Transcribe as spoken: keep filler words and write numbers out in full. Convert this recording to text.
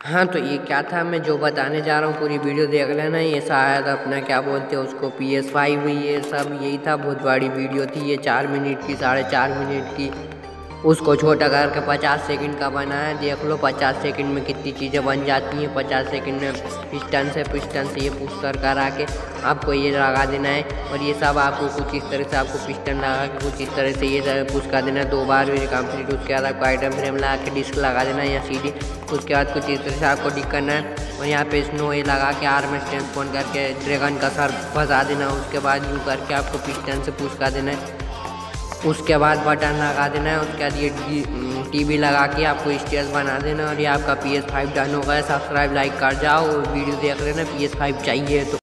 हाँ, तो ये क्या था, मैं जो बताने जा रहा हूँ पूरी वीडियो देख लेना। ये शायद अपना क्या बोलते हैं उसको, पी एस फाइव, ये सब यही था। बहुत बड़ी वीडियो थी ये, चार मिनट की, साढ़े चार मिनट की। उसको छोटा करके पचास सेकंड का बनाया। देख लो पचास सेकंड में कितनी चीज़ें बन जाती हैं। पचास सेकंड में पिस्टन से पिस्टन से ये पुश कर करा के आपको ये लगा देना है। और ये सब आपको कुछ इस तरह से आपको पिस्टन लगा के कुछ इस तरह से ये पुश कर देना है। दो बार ये कंप्लीट। उसके बाद आपको आइटम फ्रेम लगा के डिस्क लगा देना है या सी डी। उसके बाद कुछ इस तरह से आपको डिक करना है। और यहाँ पे स्नो ये लगा के आर में ट्रांसफॉर्म करके ड्रैगन का सर फंसा देना है। उसके बाद यूँ करके आपको पिस्टन से पुश कर देना है। उसके बाद बटन लगा देना है। उसके बाद ये टीवी लगा के आपको स्टेज बना देना। और ये आपका पी एस फाइव डन हो गया। सब्सक्राइब लाइक कर जाओ और वीडियो देख लेना। पी एस फाइव चाहिए तो